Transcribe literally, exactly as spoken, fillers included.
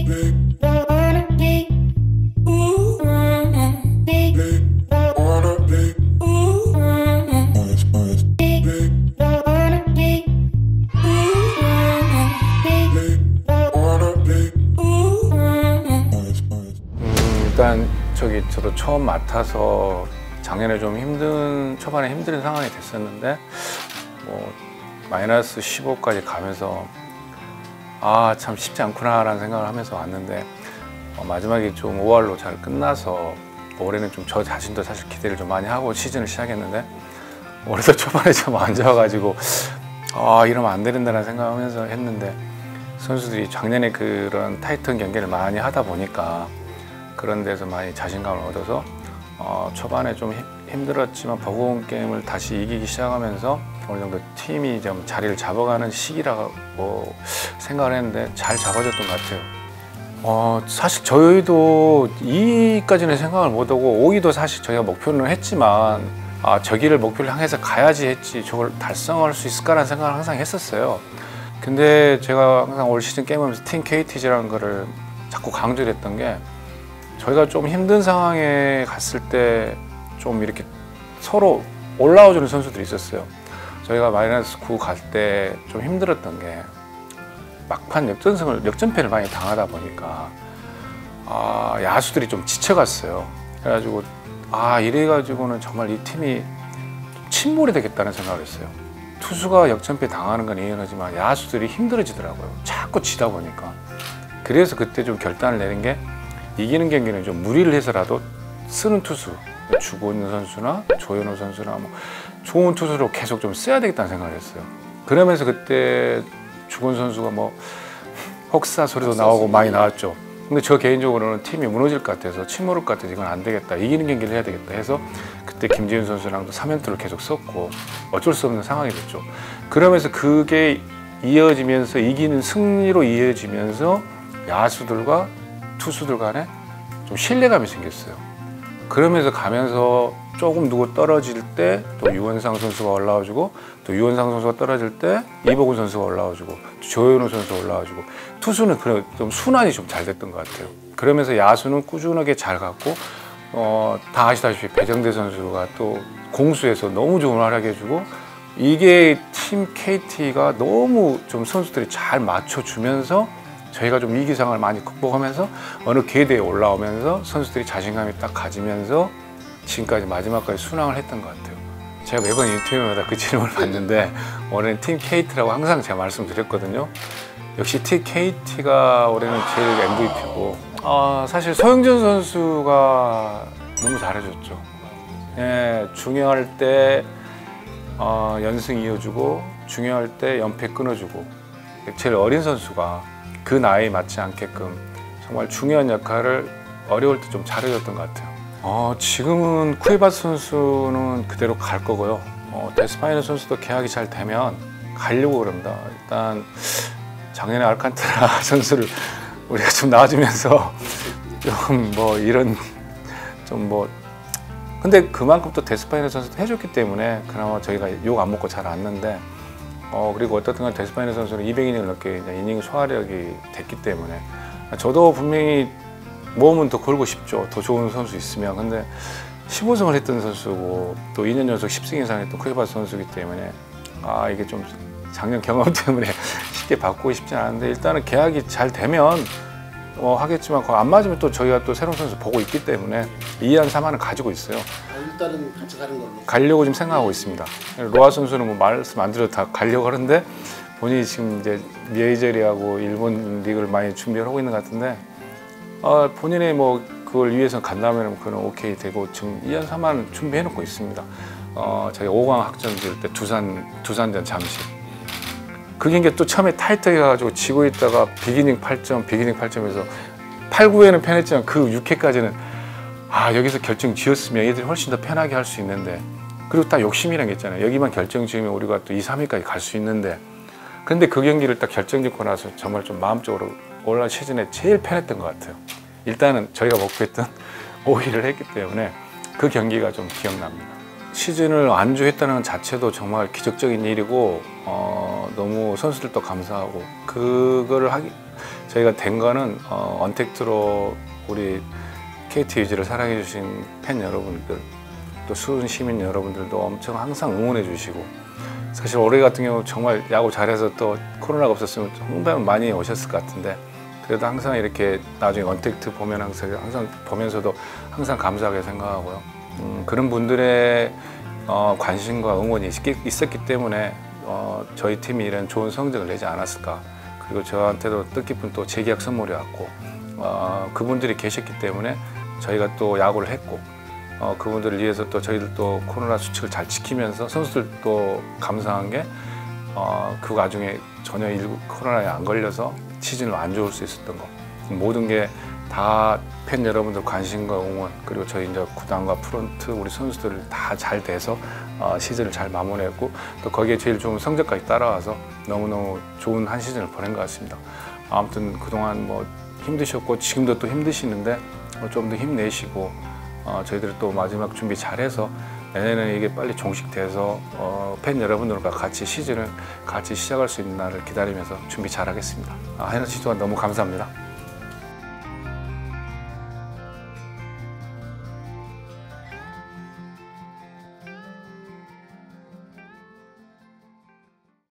일단 저기 저도 처음 맡아서 작년에 좀 힘든 초반에 힘든 상황이 됐었는데 뭐 마이너스 십오까지 가면서 아 참 쉽지 않구나라는 생각을 하면서 왔는데 어, 마지막에 좀 오 할로 잘 끝나서 올해는 좀 저 자신도 사실 기대를 좀 많이 하고 시즌을 시작했는데 올해도 초반에 좀 안 좋아가지고 아 이러면 안 된다는 생각하면서 했는데 선수들이 작년에 그런 타이트한 경기를 많이 하다 보니까 그런 데서 많이 자신감을 얻어서 어, 초반에 좀 힘들었지만 버거운 게임을 다시 이기기 시작하면서 어느 정도 팀이 좀 자리를 잡아가는 시기라고 생각을 했는데 잘 잡아줬던 것 같아요. 어, 사실 저희도 이 위까지는 생각을 못하고 오 위도 사실 저희가 목표는 했지만 아, 저기를 목표를 향해서 가야지 했지 저걸 달성할 수 있을까라는 생각을 항상 했었어요. 근데 제가 항상 올 시즌 게임하면서 팀 케이티지라는 거를 자꾸 강조를 했던 게 저희가 좀 힘든 상황에 갔을 때 좀 이렇게 서로 올라와주는 선수들이 있었어요. 저희가 마이너스 구 갈 때 좀 힘들었던 게 막판 역전승을 역전패를 많이 당하다 보니까 아, 야수들이 좀 지쳐갔어요. 그래가지고 아 이래가지고는 정말 이 팀이 침몰이 되겠다는 생각을 했어요. 투수가 역전패 당하는 건 이해하지만 야수들이 힘들어지더라고요. 자꾸 지다 보니까. 그래서 그때 좀 결단을 내린 게 이기는 경기는 좀 무리를 해서라도 쓰는 투수, 주고 있는 선수나 조현우 선수나 뭐 좋은 투수로 계속 좀 써야 되겠다는 생각을 했어요. 그러면서 그때 주건 선수가 뭐 혹사 소리도 나오고 많이 나왔죠. 근데 저 개인적으로는 팀이 무너질 것 같아서 침몰할 것 같아서 이건 안 되겠다. 이기는 경기를 해야 되겠다 해서 그때 김지훈 선수랑도 삼 연투를 계속 썼고 어쩔 수 없는 상황이 됐죠. 그러면서 그게 이어지면서 이기는 승리로 이어지면서 야수들과 투수들 간에 좀 신뢰감이 생겼어요. 그러면서 가면서 조금 누구 떨어질 때 또 유원상 선수가 올라와주고 또 유원상 선수가 떨어질 때 이복훈 선수가 올라와주고 조현우 선수가 올라와주고 투수는 그런 좀 순환이 좀 잘 됐던 것 같아요. 그러면서 야수는 꾸준하게 잘 갔고 어, 다 아시다시피 배정대 선수가 또 공수에서 너무 좋은 활약해주고 이게 팀 케이티가 너무 좀 선수들이 잘 맞춰주면서 저희가 좀 위기상을 많이 극복하면서 어느 계대에 올라오면서 선수들이 자신감이 딱 가지면서 지금까지 마지막까지 순항을 했던 것 같아요. 제가 매번 인터뷰마다 그 질문을 받는데 올해는 팀 케이티라고 항상 제가 말씀드렸거든요. 역시 팀 케이티가 올해는 제일 엠브이피고 어, 사실 소영준 선수가 너무 잘해줬죠. 예, 중요할 때 어, 연승 이어주고 중요할 때 연패 끊어주고 제일 어린 선수가 그 나이에 맞지 않게끔 정말 중요한 역할을 어려울 때 좀 잘해줬던 것 같아요. 어, 지금은 쿠에바스 선수는 그대로 갈 거고요. 어, 데스파이너 선수도 계약이 잘 되면 가려고 그럽니다. 일단 작년에 알칸타라 선수를 우리가 좀 나와주면서 좀 뭐 이런 좀 뭐 근데 그만큼 또 데스파이너 선수도 해줬기 때문에 그나마 저희가 욕 안 먹고 잘 왔는데 어 그리고 어떻든 간에 데스파이너 선수는 이백 이닝을 넘게 이닝 소화력이 됐기 때문에 저도 분명히 모험은 더 걸고 싶죠. 더 좋은 선수 있으면. 근데 십오 승을 했던 선수고 또 이 년 연속 십 승 이상 했던 쿠에바스 선수이기 때문에 아 이게 좀 작년 경험 때문에 쉽게 바꾸고 싶지 않은데 일단은 계약이 잘 되면 어, 하겠지만 그거 안 맞으면 또 저희가 또 새로운 선수 보고 있기 때문에 이 안 삼 안은 가지고 있어요. 일단은 같이 가는 걸로. 가려고 지금 생각하고 있습니다. 로아 선수는 뭐 말씀 안 드려도 다 가려고 하는데 본인이 지금 이제 메이저리하고 일본 리그를 많이 준비를 하고 있는 것 같은데 어, 본인의 뭐 그걸 위해서 간다면 그건 오케이 되고 지금 이 안 삼 안 준비해 놓고 있습니다. 어, 저희 오 강 학전 질 때 두산 두산전 잠시 그 경기가 또 처음에 타이트해가지고 지고 있다가 비기닝 팔 점 비기닝 팔 점에서 팔, 구회는 편했지만 그 육 회까지는 아 여기서 결정 지었으면 얘들이 훨씬 더 편하게 할 수 있는데 그리고 딱 욕심이란 게 있잖아요. 여기만 결정 지으면 우리가 또 이, 삼 위까지 갈 수 있는데 근데 그 경기를 딱 결정 짓고 나서 정말 좀 마음적으로 올 시즌에 제일 편했던 것 같아요. 일단은 저희가 목표했던 오 위를 했기 때문에 그 경기가 좀 기억납니다. 시즌을 완주했다는 것 자체도 정말 기적적인 일이고 어, 너무 선수들도 감사하고 그거를 하기 저희가 된 거는 어, 언택트로 우리 케이티 위즈를 사랑해 주신 팬 여러분들, 또 수원 시민 여러분들도 엄청 항상 응원해 주시고, 사실 올해 같은 경우 정말 야구 잘해서 또 코로나가 없었으면 홍보는 많이 오셨을 것 같은데, 그래도 항상 이렇게 나중에 언택트 보면 항상, 항상 보면서도 항상 감사하게 생각하고요. 음, 그런 분들의 어, 관심과 응원이 있, 있었기 때문에 어, 저희 팀이 이런 좋은 성적을 내지 않았을까. 그리고 저한테도 뜻깊은 또 재계약 선물이 왔고, 어, 그분들이 계셨기 때문에 저희가 또 야구를 했고, 어, 그분들을 위해서 또 저희들도 코로나 수칙을 잘 지키면서 선수들도 감사한 게 어, 그 와중에 전혀 일구 코로나에 안 걸려서 시즌을 안 좋을 수 있었던 거, 모든 게 다 팬 여러분들 관심과 응원, 그리고 저희 이제 구단과 프런트 우리 선수들 다 잘 돼서 어, 시즌을 잘 마무리했고, 또 거기에 제일 좋은 성적까지 따라와서 너무너무 좋은 한 시즌을 보낸 것 같습니다. 아무튼 그동안 뭐 힘드셨고 지금도 또 힘드시는데 어, 좀 더 힘내시고, 어, 저희들이 또 마지막 준비 잘해서 내년에는 이게 빨리 종식돼서 어, 팬 여러분들과 같이 시즌을 같이 시작할 수 있는 날을 기다리면서 준비 잘하겠습니다. 아, 해너 씨 또한 너무 감사합니다.